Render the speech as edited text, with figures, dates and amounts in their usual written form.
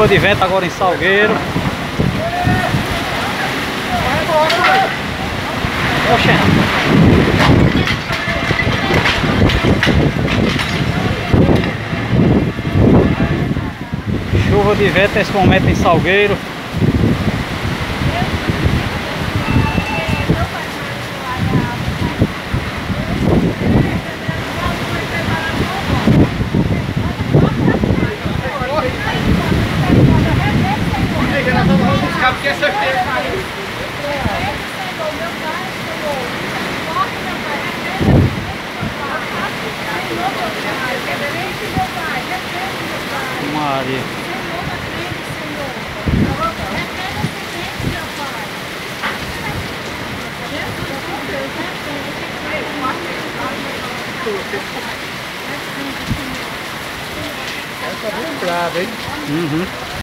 Chuva de vento agora em Salgueiro. Oxê. Chuva de vento nesse momento em Salgueiro. Porque essa aqui Maria. essa é bem brava, hein? Uhum.